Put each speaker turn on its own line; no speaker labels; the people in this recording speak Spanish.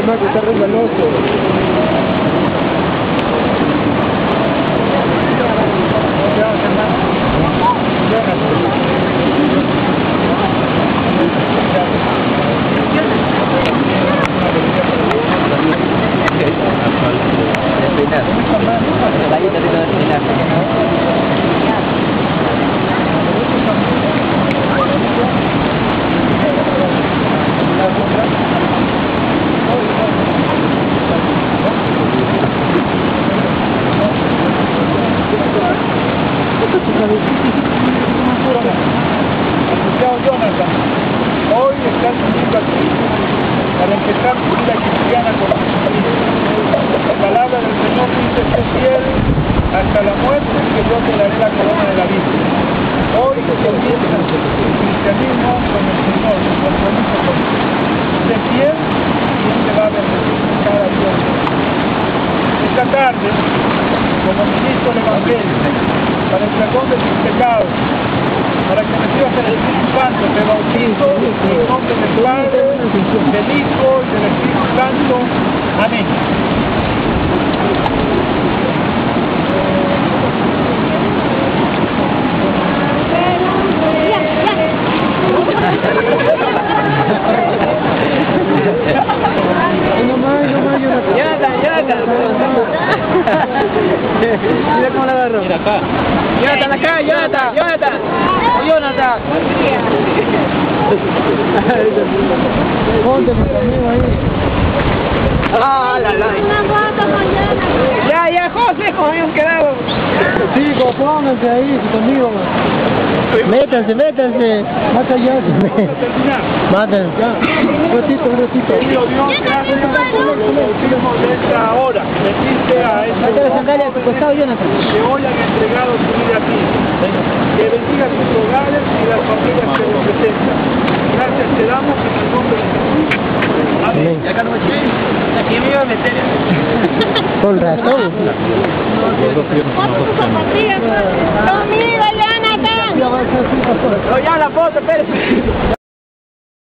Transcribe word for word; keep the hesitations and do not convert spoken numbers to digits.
chamaco está re galoso.
Asociado Jonathan, hoy están uniendo aquí para empezar su vida cristiana con Jesucristo. La palabra del Señor dice: sé fiel hasta la muerte, que yo te daré la corona de la vida. Hoy comienza el cristianismo con el Señor, el compromiso con Él. Sé fiel y Él te va a bendecir a Dios. Esta tarde, como ministro del Evangelio, para el perdón de tus pecados, para que recibas el Espíritu Santo, te bautizo en el nombre del Padre, del Hijo y del Espíritu Santo. Amén.
Jonathan, Jonathan. Mira cómo la agarro. Mira acá. Jonathan, acá, Jonathan, Jonathan. Jonathan. Ponte conmigo ahí. Ah, la la.
Una foto con Jonathan.
Ya, ya, José, como habíamos quedado. Chicos, pónganse ahí conmigo. Métanse, métanse. Más allá. Mátense. Un ratito, un ratito.
Querido Dios, gracias por el bautismo de esta hora. Bendice a esta
sandalia a tu costado, Jonathan.
que hoy han entregado su vida a ti. Que bendiga sus hogares y las familias que representan. Gracias te damos en el nombre de Jesús. Amén.
Y acá no me quieren. Aquí me iba a meter. Con razón.
Foto tus zapatillas. Conmigo, Jonathan.
No, ya la foto, espérate.